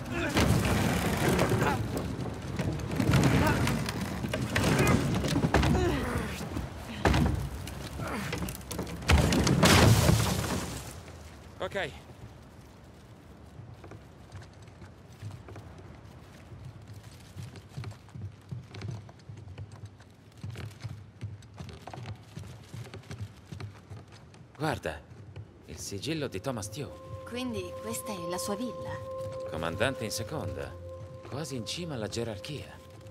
Ok. Guarda, il sigillo di Thomas Tew. Quindi questa è la sua villa? Comandante in seconda, quasi in cima alla gerarchia.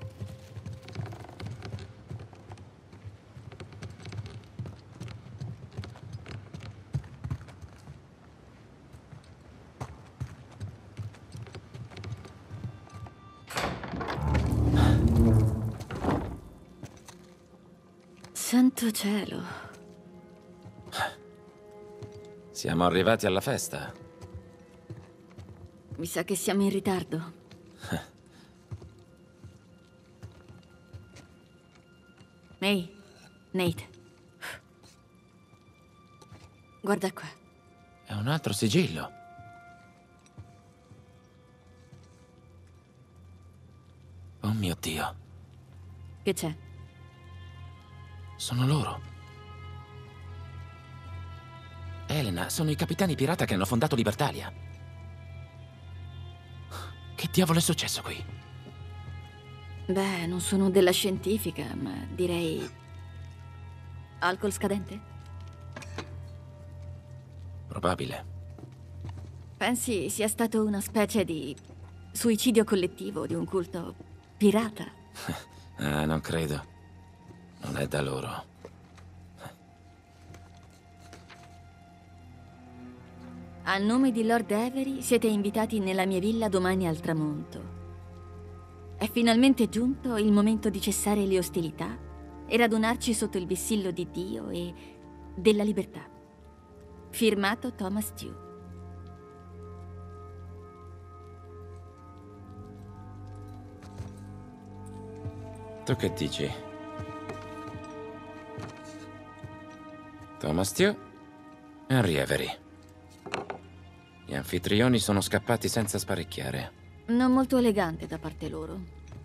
Santo cielo. Siamo arrivati alla festa. Mi sa che siamo in ritardo. Ehi, Nate. Guarda qua. È un altro sigillo. Oh mio Dio. Che c'è? Sono loro. Elena, sono i capitani pirata che hanno fondato Libertalia. Che diavolo è successo qui? Beh, non sono della scientifica, ma direi... alcol scadente? Probabile. Pensi sia stato una specie di suicidio collettivo di un culto pirata? Non credo. Non è da loro. A nome di Lord Avery siete invitati nella mia villa domani al tramonto. È finalmente giunto il momento di cessare le ostilità e radunarci sotto il vessillo di Dio e della libertà. Firmato Thomas Tew. Tu che dici? Thomas Tew, Henry Avery. Gli anfitrioni sono scappati senza sparecchiare. Non molto elegante da parte loro.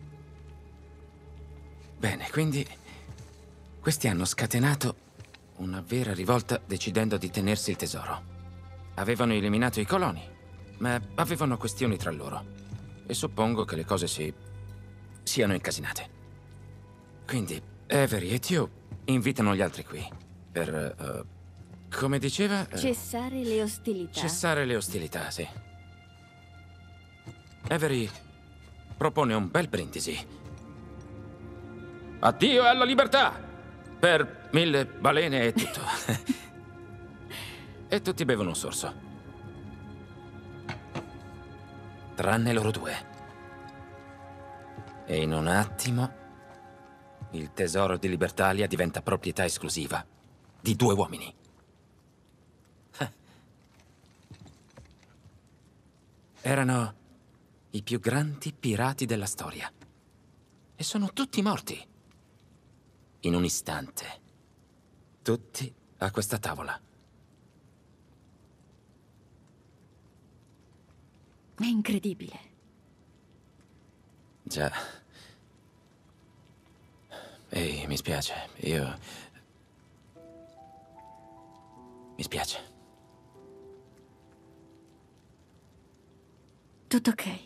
Bene, quindi questi hanno scatenato una vera rivolta decidendo di tenersi il tesoro. Avevano eliminato i coloni, ma avevano questioni tra loro. E suppongo che le cose siano incasinate. Quindi Avery e Tew invitano gli altri qui per, come diceva... Cessare le ostilità. Cessare le ostilità, sì. Avery propone un bel brindisi. Addio alla libertà! Per 1000 balene e tutto. E tutti bevono un sorso. Tranne loro due. E in un attimo, il tesoro di Libertalia diventa proprietà esclusiva di 2 uomini. Erano i più grandi pirati della storia. E sono tutti morti. In un istante. Tutti a questa tavola. È incredibile. Già. Ehi, mi spiace. Mi spiace. Tutto ok.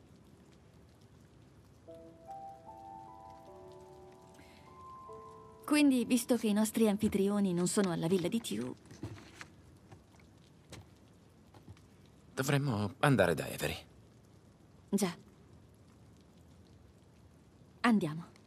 Quindi, visto che i nostri anfitrioni non sono alla villa di Tew... Dovremmo andare da Avery. Già. Andiamo.